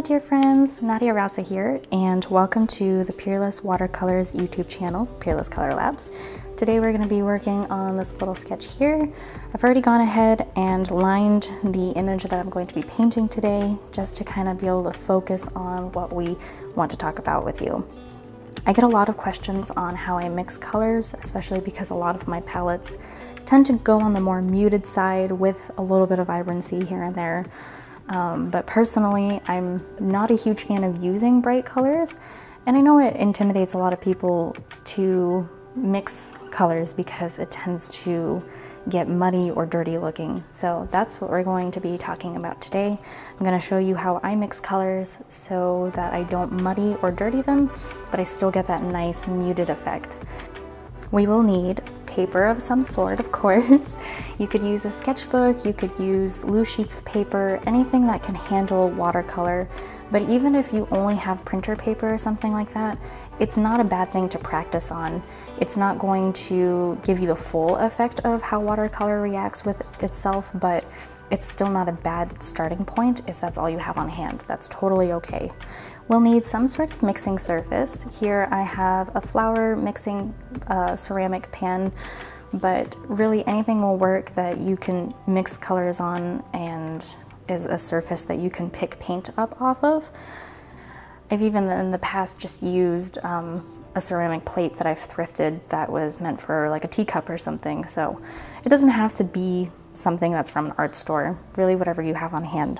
dear friends, Nadia Rausa here, and welcome to the Peerless Watercolors YouTube channel, Peerless Color Labs. Today we're going to be working on this little sketch here. I've already gone ahead and lined the image that I'm going to be painting today, just to kind of be able to focus on what we want to talk about with you. I get a lot of questions on how I mix colors, especially because a lot of my palettes tend to go on the more muted side with a little bit of vibrancy here and there. But personally, I'm not a huge fan of using bright colors, and I know it intimidates a lot of people to mix colors because it tends to get muddy or dirty looking. So that's what we're going to be talking about today. I'm going to show you how I mix colors so that I don't muddy or dirty them, but I still get that nice muted effect. We will need paper of some sort, of course. You could use a sketchbook, you could use loose sheets of paper, anything that can handle watercolor. But even if you only have printer paper or something like that, it's not a bad thing to practice on. It's not going to give you the full effect of how watercolor reacts with itself, but it's still not a bad starting point if that's all you have on hand. That's totally okay. We'll need some sort of mixing surface. Here I have a flour mixing ceramic pan, but really anything will work that you can mix colors on and is a surface that you can pick paint up off of. I've even in the past just used a ceramic plate that I've thrifted that was meant for like a teacup or something. So it doesn't have to be something that's from an art store, really whatever you have on hand.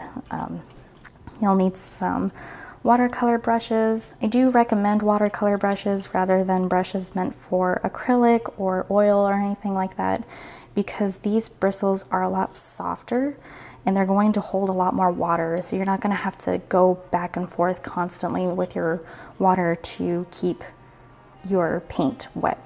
You'll need some watercolor brushes. I do recommend watercolor brushes rather than brushes meant for acrylic or oil or anything like that, because these bristles are a lot softer and they're going to hold a lot more water, so you're not going to have to go back and forth constantly with your water to keep your paint wet.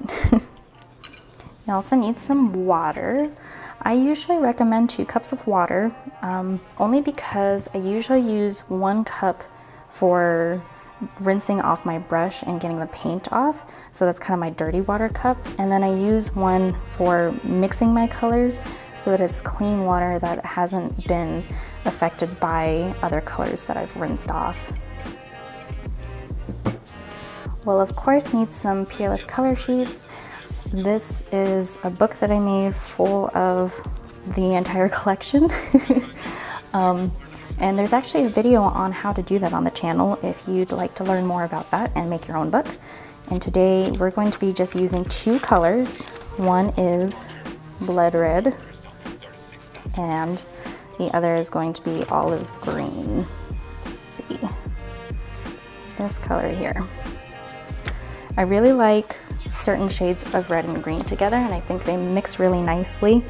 You also need some water. I usually recommend 2 cups of water, only because I usually use 1 cup for rinsing off my brush and getting the paint off, so that's kind of my dirty water cup, and then I use 1 for mixing my colors so that it's clean water that hasn't been affected by other colors that I've rinsed off. We'll of course need some Peerless color sheets. This is a book that I made full of the entire collection. And there's actually a video on how to do that on the channel if you'd like to learn more about that and make your own book. And today we're going to be just using 2 colors. One is blood red and the other is going to be olive green. Let's see, this color here. I really like certain shades of red and green together, and I think they mix really nicely.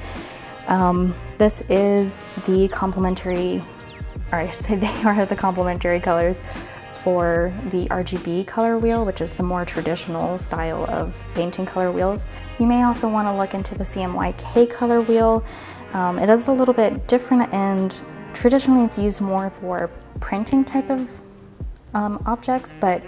This is the complementary, or I should say they are the complementary colors for the RGB color wheel, which is the more traditional style of painting color wheels. You may also want to look into the CMYK color wheel. It is a little bit different, and traditionally it's used more for printing type of objects, but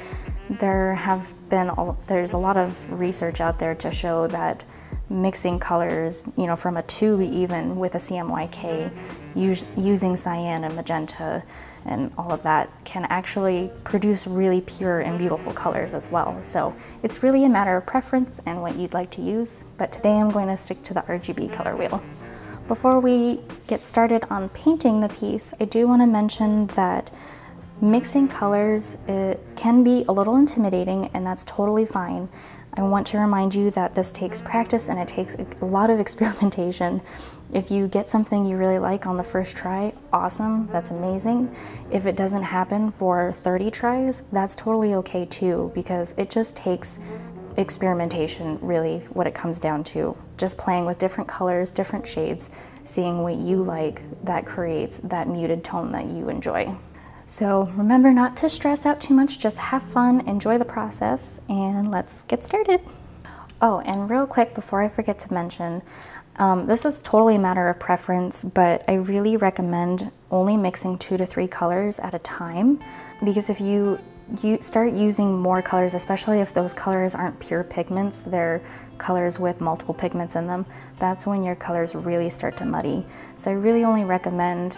there's a lot of research out there to show that mixing colors, you know, from a tube even with a CMYK, using cyan and magenta and all of that, can actually produce really pure and beautiful colors as well. So it's really a matter of preference and what you'd like to use, but today I'm going to stick to the RGB color wheel. Before we get started on painting the piece, I do want to mention that mixing colors, it can be a little intimidating, and that's totally fine. I want to remind you that this takes practice and it takes a lot of experimentation. If you get something you really like on the first try, awesome, that's amazing. If it doesn't happen for 30 tries, that's totally okay too, because it just takes experimentation, really, what it comes down to. Just playing with different colors, different shades, seeing what you like that creates that muted tone that you enjoy. So remember not to stress out too much, just have fun, enjoy the process, and let's get started. Oh, and real quick before I forget to mention, this is totally a matter of preference, but I really recommend only mixing 2 to 3 colors at a time, because if you start using more colors, especially if those colors aren't pure pigments, they're colors with multiple pigments in them, that's when your colors really start to muddy. So I really only recommend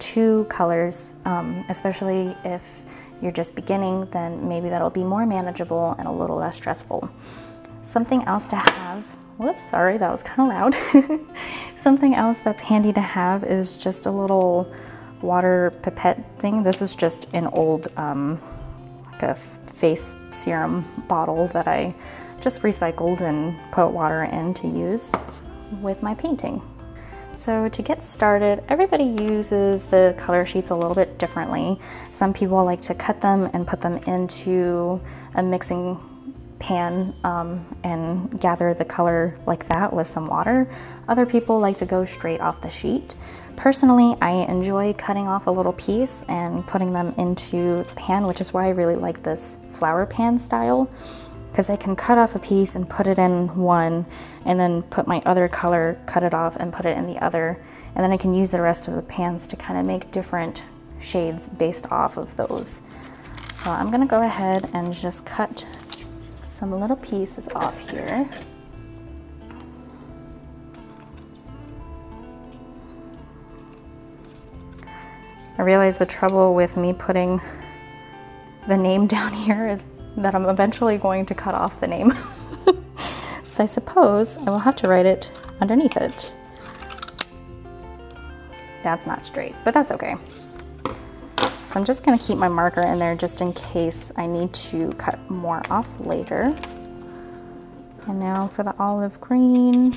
2 colors, especially if you're just beginning, then maybe that'll be more manageable and a little less stressful. Something else to have, whoops, sorry, that was kind of loud. Something else that's handy to have is just a little water pipette thing. This is just an old like a face serum bottle that I just recycled and put water in to use with my painting. So to get started, everybody uses the color sheets a little bit differently. Some people like to cut them and put them into a mixing pan and gather the color like that with some water. Other people like to go straight off the sheet. Personally, I enjoy cutting off a little piece and putting them into the pan, which is why I really like this flower pan style, because I can cut off a piece and put it in one, and then put my other color, cut it off and put it in the other, and then I can use the rest of the pans to kind of make different shades based off of those. So I'm gonna go ahead and just cut some little pieces off here. I realize the trouble with me putting the name down here is that I'm eventually going to cut off the name. So I suppose I will have to write it underneath it. That's not straight, but that's okay. So I'm just gonna keep my marker in there just in case I need to cut more off later. And now for the olive green.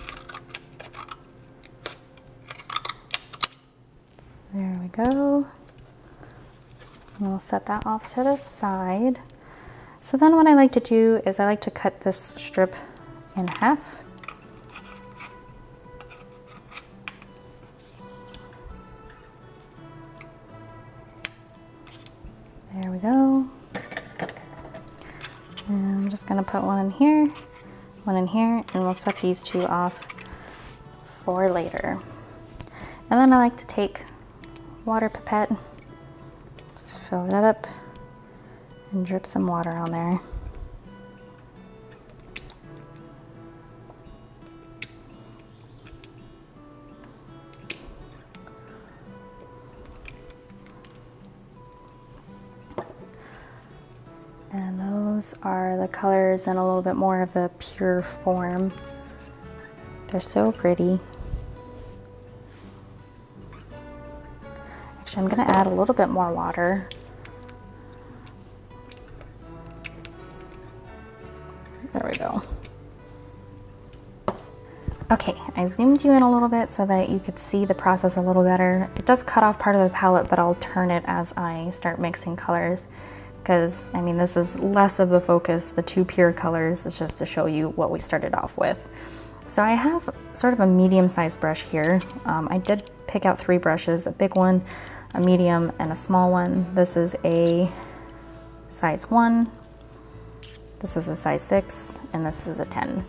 There we go. And we'll set that off to the side. So then what I like to do is I like to cut this strip in half. There we go. And I'm just gonna put one in here, and we'll set these 2 off for later. And then I like to take water pipette, just fill it up and drip some water on there. And those are the colors in a little bit more of the pure form. They're so pretty. Actually, I'm gonna add a little bit more water. There we go. Okay, I zoomed you in a little bit so that you could see the process a little better. It does cut off part of the palette, but I'll turn it as I start mixing colors, because I mean, this is less of the focus. The 2 pure colors is just to show you what we started off with. So I have sort of a medium-sized brush here. I did pick out 3 brushes, a big one, a medium, and a small one. This is a size 1, this is a size 6, and this is a 10.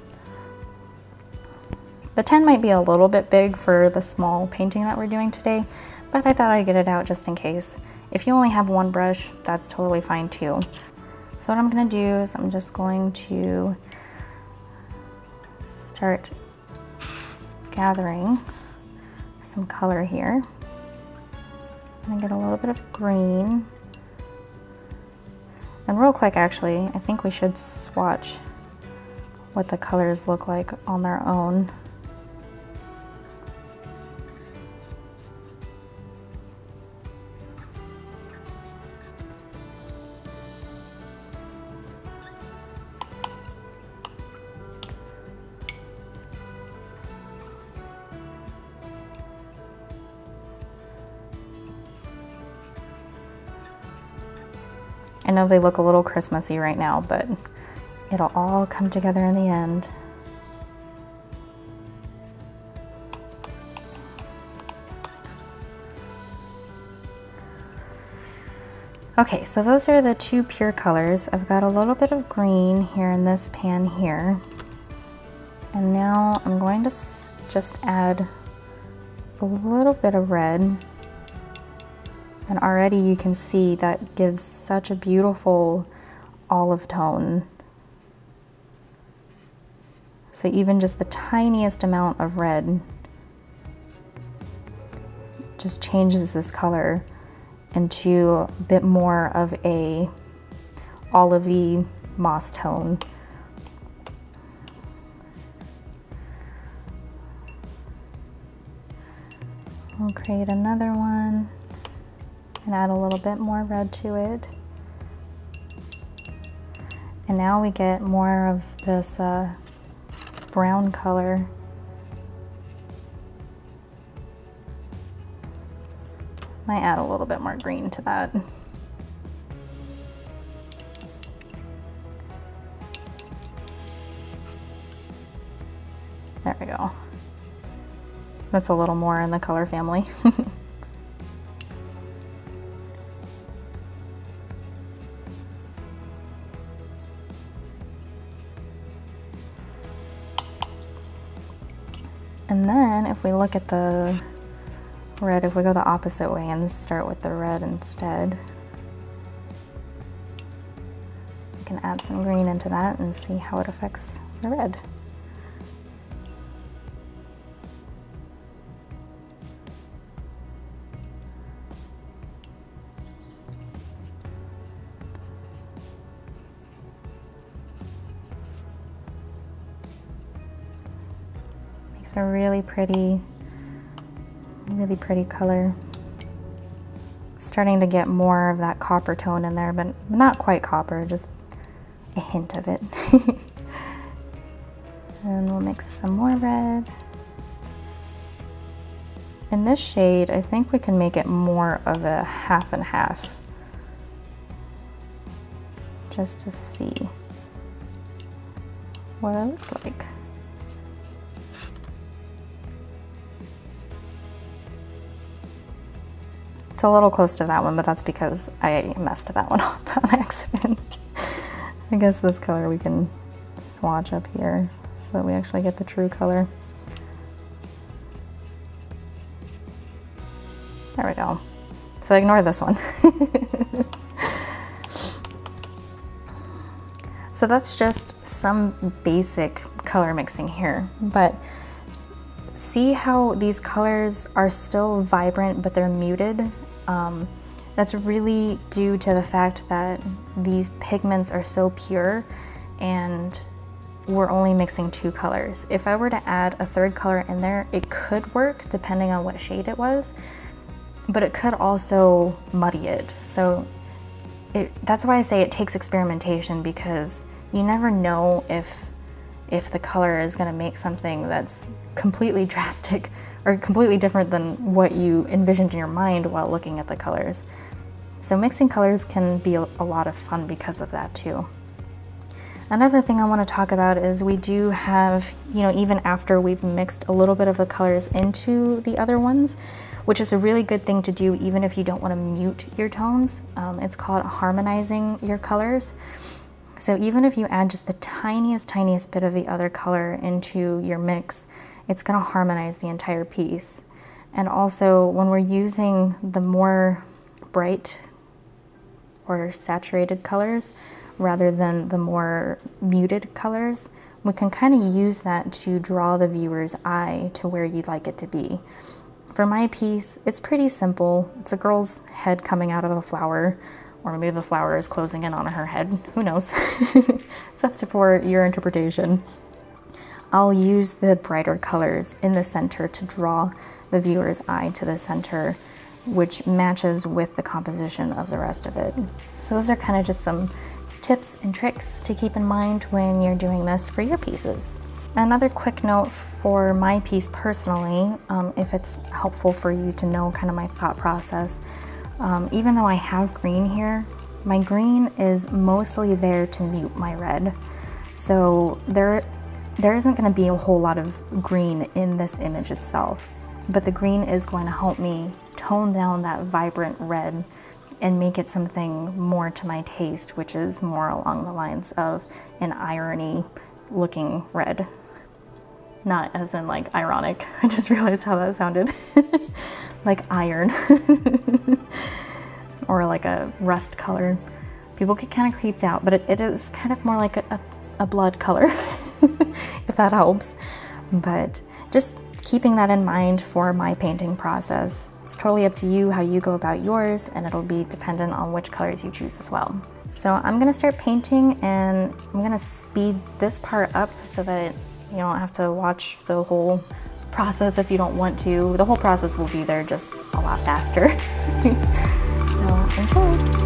The 10 might be a little bit big for the small painting that we're doing today, but I thought I'd get it out just in case. If you only have 1 brush, that's totally fine too. So what I'm gonna do is I'm just going to start gathering some color here. I'm gonna get a little bit of green. And real quick, actually, I think we should swatch what the colors look like on their own. I know they look a little Christmassy right now, but it'll all come together in the end. Okay, so those are the 2 pure colors. I've got a little bit of green here in this pan here. And now I'm going to just add a little bit of red. And already you can see that gives such a beautiful olive tone. So even just the tiniest amount of red just changes this color into a bit more of a olivey moss tone. We'll create another one and add a little bit more red to it. And now we get more of this brown color. Might add a little bit more green to that. There we go. That's a little more in the color family. And then if we look at the red, if we go the opposite way and start with the red instead, we can add some green into that and see how it affects the red. Makes a really pretty color. Starting to get more of that copper tone in there, but not quite copper, just a hint of it. And we'll mix some more red. In this shade, I think we can make it more of a half and half, just to see what it looks like. It's a little close to that one, but that's because I messed that one up on accident. I guess this color we can swatch up here so that we actually get the true color. There we go. So ignore this one. So that's just some basic color mixing here, but see how these colors are still vibrant, but they're muted? That's really due to the fact that these pigments are so pure and we're only mixing 2 colors. If I were to add a 3rd color in there, it could work depending on what shade it was, but it could also muddy it. So that's why I say it takes experimentation, because you never know if the color is going to make something that's completely drastic or completely different than what you envisioned in your mind while looking at the colors. So mixing colors can be a lot of fun because of that too. Another thing I want to talk about is we do have, you know, even after we've mixed a little bit of the colors into the other ones, which is a really good thing to do even if you don't want to mute your tones. It's called harmonizing your colors. So even if you add just the tiniest bit of the other color into your mix, it's going to harmonize the entire piece. And also when we're using the more bright or saturated colors rather than the more muted colors, we can kind of use that to draw the viewer's eye to where you'd like it to be. For my piece, it's pretty simple. It's a girl's head coming out of a flower, or maybe the flower is closing in on her head. Who knows? It's up to for your interpretation. I'll use the brighter colors in the center to draw the viewer's eye to the center, which matches with the composition of the rest of it. So those are kind of just some tips and tricks to keep in mind when you're doing this for your pieces. Another quick note for my piece personally, if it's helpful for you to know kind of my thought process, even though I have green here, my green is mostly there to mute my red. So there isn't going to be a whole lot of green in this image itself, but the green is going to help me tone down that vibrant red and make it something more to my taste, which is more along the lines of an irony looking red. Not as in like ironic. I just realized how that sounded. Like iron. Or like a rust color. People get kind of creeped out, but it is kind of more like a blood color, if that helps. But just keeping that in mind for my painting process. It's totally up to you how you go about yours, and it'll be dependent on which colors you choose as well. So I'm gonna start painting, and I'm gonna speed this part up so that you don't have to watch the whole process if you don't want to. The whole process will be there, just a lot faster. So enjoy.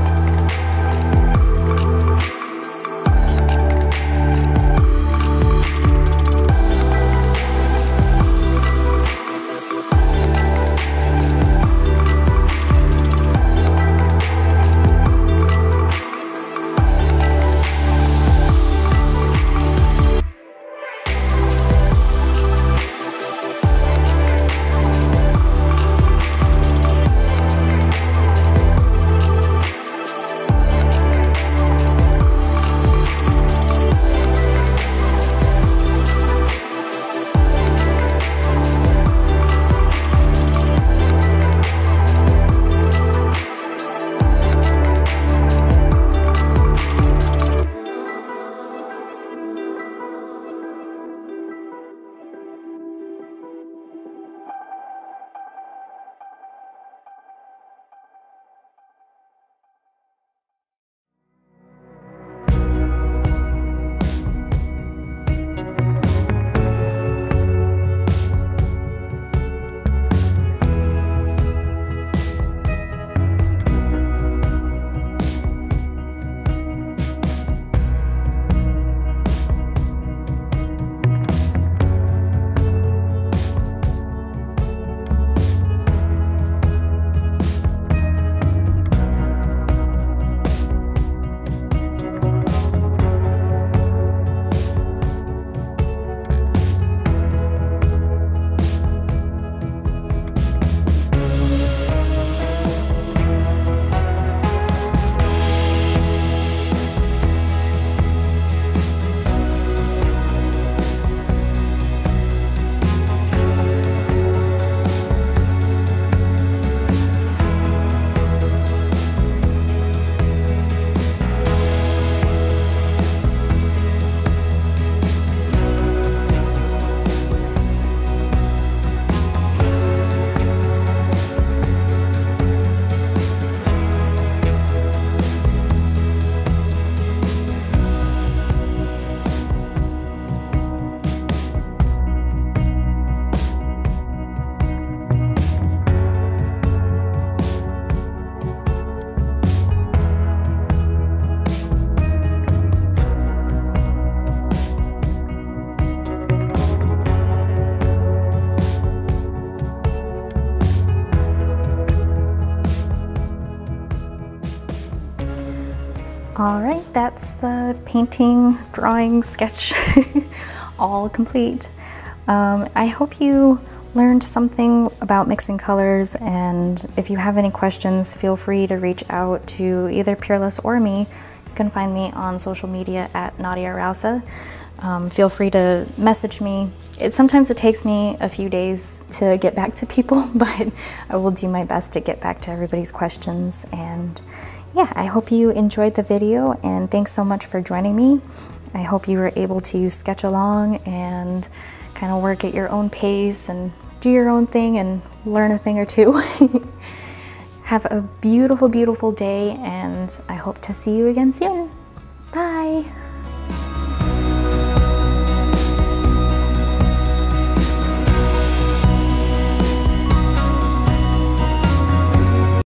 All right, that's the painting, drawing, sketch all complete. I hope you learned something about mixing colors, and if you have any questions, feel free to reach out to either Peerless or me. You can find me on social media at Nadia Rausa. Feel free to message me. Sometimes it takes me a few days to get back to people, but I will do my best to get back to everybody's questions. And yeah, I hope you enjoyed the video, and thanks so much for joining me. I hope you were able to sketch along and kind of work at your own pace and do your own thing and learn a thing or two. Have a beautiful, beautiful day, and I hope to see you again soon.